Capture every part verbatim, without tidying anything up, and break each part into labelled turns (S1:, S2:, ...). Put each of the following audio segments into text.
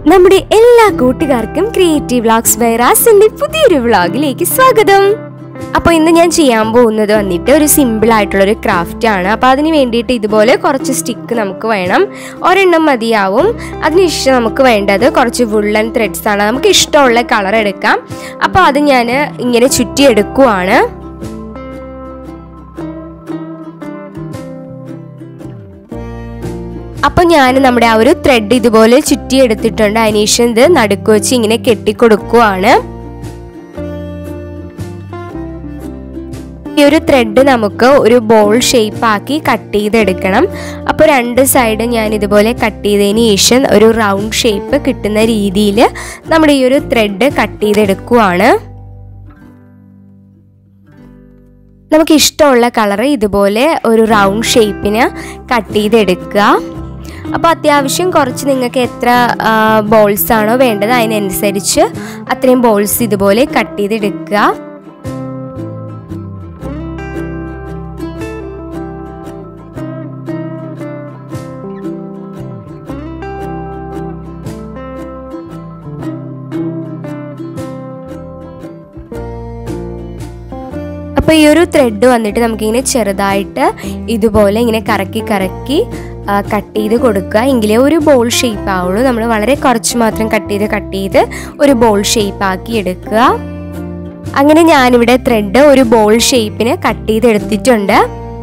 S1: നമ്മുടെ എല്ലാ കൂട്ടുകാർക്കും ക്രിയേറ്റീവ് വ്ളോഗ്സ് ബൈ റാസിന്റെ പുതിയൊരു വ്ളോഗിലേക്ക് സ്വാഗതം. അപ്പോൾ ഇന്ന് ഞാൻ ചെയ്യാൻ പോകുന്നത് വന്നിട്ട് ഒരു സിമ്പിൾ ആയിട്ടുള്ള ഒരു ക്രാഫ്റ്റ് ആണ്. അപ്പോൾ അതിന് വേണ്ടിയിട്ട് ഇതുപോലെ കുറച്ച് സ്റ്റിക്ക് നമുക്ക് വേണം, ഒരെണ്ണം മതിയാവും. അതിനുശേഷം നമുക്ക് വേണ്ടത് കുറച്ച് വുള്ളൻ ത്രെഡ്സ് ആണ്. നമുക്ക് ഇഷ്ടമുള്ള കളർ എടുക്കാം. അപ്പോൾ അത് ഞാൻ ഇങ്ങനെ ചുറ്റിയെടുക്കുവാണ്. അപ്പോൾ ഞാൻ നമ്മുടെ ആ ഒരു ത്രെഡ് ഇതുപോലെ ചുറ്റി എടുത്തിട്ടുണ്ട്. അതിനുശേഷം ഇത് നടുക്ക് വെച്ച് ഇങ്ങനെ കെട്ടിക്കൊടുക്കുവാണ്. ഈ ഒരു ത്രെഡ് നമുക്ക് ഒരു ബോൾ ഷേപ്പ് ആക്കി കട്ട് ചെയ്തെടുക്കണം. അപ്പോൾ രണ്ട് സൈഡ് ഞാൻ ഇതുപോലെ കട്ട് ചെയ്തതിന് ശേഷം ഒരു റൗണ്ട് ഷേപ്പ് കിട്ടുന്ന രീതിയിൽ നമ്മുടെ ഈ ഒരു ത്രെഡ് കട്ട് ചെയ്തെടുക്കുവാണ്. നമുക്ക് ഇഷ്ടമുള്ള കളർ ഇതുപോലെ ഒരു റൗണ്ട് ഷേപ്പിന് കട്ട് ചെയ്തെടുക്കുക. അപ്പോൾ അത്യാവശ്യം കുറച്ച് നിങ്ങൾക്ക് എത്ര ബോൾസ് ആണോ വേണ്ടത് അതിനനുസരിച്ച് അത്രയും ബോൾസ് ഇതുപോലെ കട്ട് ചെയ്തെടുക്കുക. അപ്പോൾ ഈ ഒരു ത്രെഡ് വന്നിട്ട് നമുക്കിങ്ങനെ ചെറുതായിട്ട് ഇതുപോലെ ഇങ്ങനെ കറക്കി കറക്കി കട്ട് ചെയ്ത് കൊടുക്കുക. എങ്കിലേ ഒരു ബോൾ ഷേപ്പ് ആവുള്ളൂ. നമ്മൾ വളരെ കുറച്ച് മാത്രം കട്ട് ചെയ്ത് കട്ട് ചെയ്ത് ഒരു ബോൾ ഷേപ്പ് ആക്കി എടുക്കുക. അങ്ങനെ ഞാനിവിടെ ത്രെഡ് ഒരു ബോൾ ഷേപ്പിന് കട്ട് ചെയ്തെടുത്തിട്ടുണ്ട്.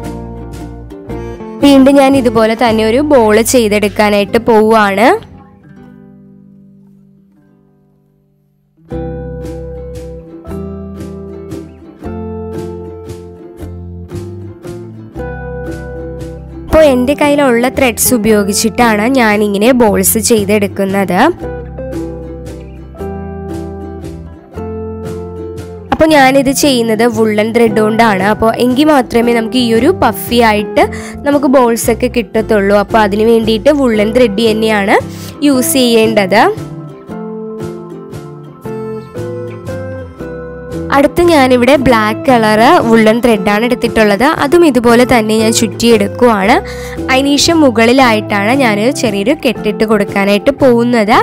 S1: വീണ്ടും ഞാൻ ഇതുപോലെ തന്നെ ഒരു ബോൾ ചെയ്തെടുക്കാനായിട്ട് പോവുകയാണ്. അപ്പോൾ എൻ്റെ കയ്യിലുള്ള ത്രെഡ്സ് ഉപയോഗിച്ചിട്ടാണ് ഞാനിങ്ങനെ ബോൾസ് ചെയ്തെടുക്കുന്നത്. അപ്പോൾ ഞാനിത് ചെയ്യുന്നത് വുള്ളൻ ത്രെഡ് കൊണ്ടാണ്. അപ്പോൾ എങ്കിൽ മാത്രമേ നമുക്ക് ഈ ഒരു പഫി ആയിട്ട് നമുക്ക് ബോൾസ് ഒക്കെ കിട്ടത്തുള്ളൂ. അപ്പോൾ അതിന് വേണ്ടിയിട്ട് വുള്ളൻ ത്രെഡ് തന്നെയാണ് യൂസ് ചെയ്യേണ്ടത്. അടുത്ത് ഞാനിവിടെ ബ്ലാക്ക് കളറ് വുള്ളൻ ത്രെഡാണ് എടുത്തിട്ടുള്ളത്. അതും ഇതുപോലെ തന്നെ ഞാൻ ചുറ്റിയെടുക്കുവാണ്. അതിനുശേഷം മുകളിലായിട്ടാണ് ഞാൻ ചെറിയൊരു കെട്ടിട്ട് കൊടുക്കാനായിട്ട് പോകുന്നത്.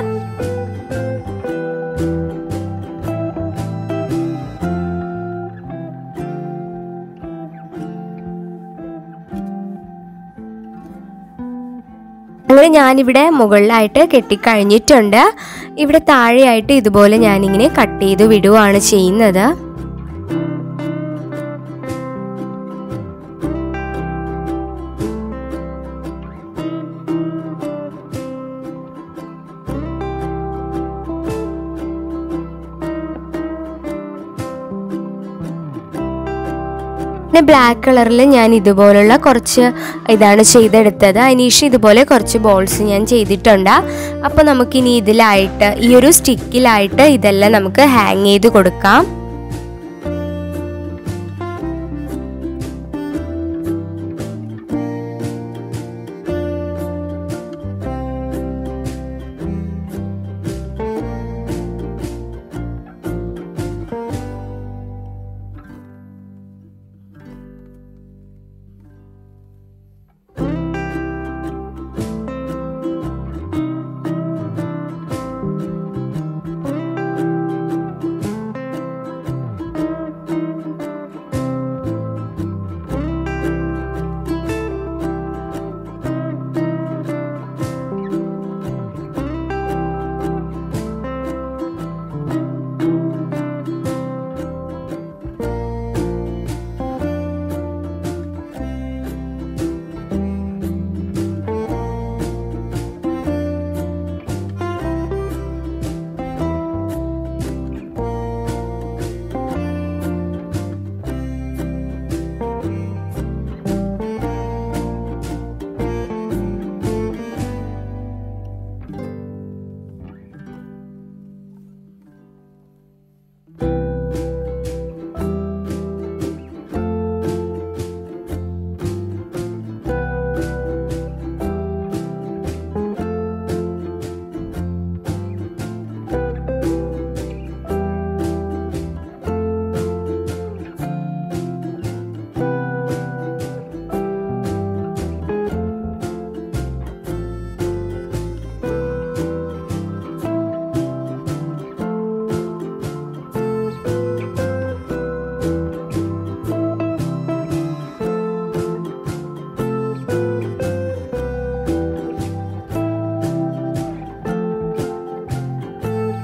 S1: അങ്ങനെ ഞാനിവിടെ മുകളിലായിട്ട് കെട്ടിക്കഴിഞ്ഞിട്ടുണ്ട്. ഇവിടെ താഴെയായിട്ട് ഇതുപോലെ ഞാനിങ്ങനെ കട്ട് ചെയ്ത് വിടുകയാണ് ചെയ്യുന്നത്. പിന്നെ ബ്ലാക്ക് കളറിൽ ഞാൻ ഇതുപോലുള്ള കുറച്ച് ഇതാണ് ചെയ്തെടുത്തത്. അതിനുശേഷം ഇതുപോലെ കുറച്ച് ബോൾസ് ഞാൻ ചെയ്തിട്ടുണ്ട്. അപ്പോൾ നമുക്കിനി ഇതിലായിട്ട് ഈ ഒരു സ്റ്റിക്കിലായിട്ട് ഇതെല്ലാം നമുക്ക് ഹാങ് ചെയ്ത് കൊടുക്കാം.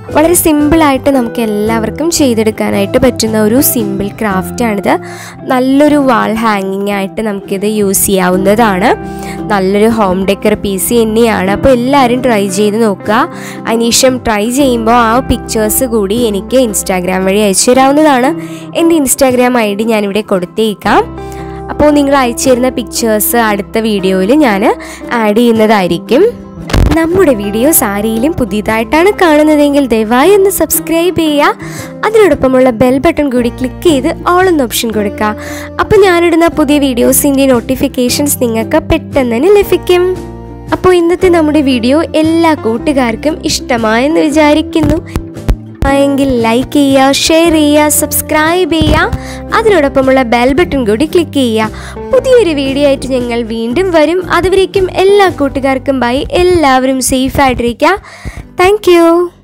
S1: വളരെ സിമ്പിളായിട്ട് നമുക്ക് എല്ലാവർക്കും ചെയ്തെടുക്കാനായിട്ട് പറ്റുന്ന ഒരു സിമ്പിൾ ക്രാഫ്റ്റാണിത്. നല്ലൊരു വാൾ ഹാങ്ങിങ് ആയിട്ട് നമുക്കിത് യൂസ് ചെയ്യാവുന്നതാണ്. നല്ലൊരു ഹോം ഡെക്കർ പീസ് തന്നെയാണ്. അപ്പോൾ എല്ലാവരും ട്രൈ ചെയ്ത് നോക്കുക. അതിനുശേഷം ട്രൈ ചെയ്യുമ്പോൾ ആ പിക്ചേഴ്സ് കൂടി എനിക്ക് ഇൻസ്റ്റാഗ്രാം വഴി അയച്ചു തരാവുന്നതാണ്. എൻ്റെ ഇൻസ്റ്റാഗ്രാം ഐ ഡി ഞാനിവിടെ കൊടുത്തേക്കാം. അപ്പോൾ നിങ്ങൾ അയച്ചു തരുന്ന പിക്ചേഴ്സ് അടുത്ത വീഡിയോയിൽ ഞാൻ ആഡ് ചെയ്യുന്നതായിരിക്കും. നമ്മുടെ വീഡിയോസ് ആരെങ്കിലും പുതിയതായിട്ടാണ് കാണുന്നതെങ്കിൽ ദയവായി ഒന്ന് സബ്സ്ക്രൈബ് ചെയ്യുക. അതിനോടൊപ്പമുള്ള ബെൽ ബട്ടൺ കൂടി ക്ലിക്ക് ചെയ്ത് ഓൾ എന്ന ഓപ്ഷൻ കൊടുക്കുക. അപ്പോൾ ഞാനിടുന്ന പുതിയ വീഡിയോസിൻ്റെ നോട്ടിഫിക്കേഷൻസ് നിങ്ങൾക്ക് പെട്ടെന്ന് തന്നെ ലഭിക്കും. അപ്പോൾ ഇന്നത്തെ നമ്മുടെ വീഡിയോ എല്ലാ കൂട്ടുകാർക്കും ഇഷ്ടമായെന്ന് വിചാരിക്കുന്നു. എങ്കിൽ ലൈക്ക് ചെയ്യുക, ഷെയർ ചെയ്യുക, സബ്സ്ക്രൈബ് ചെയ്യുക. അതിനോടൊപ്പമുള്ള ബെൽ ബട്ടൺ കൂടി ക്ലിക്ക് ചെയ്യുക. പുതിയൊരു വീഡിയോ ആയിട്ട് ഞങ്ങൾ വീണ്ടും വരും. അതുവരേക്കും എല്ലാ കൂട്ടുകാർക്കും ബൈ. എല്ലാവരും സേഫ് ആയിട്ടിരിക്കുക. Thank U.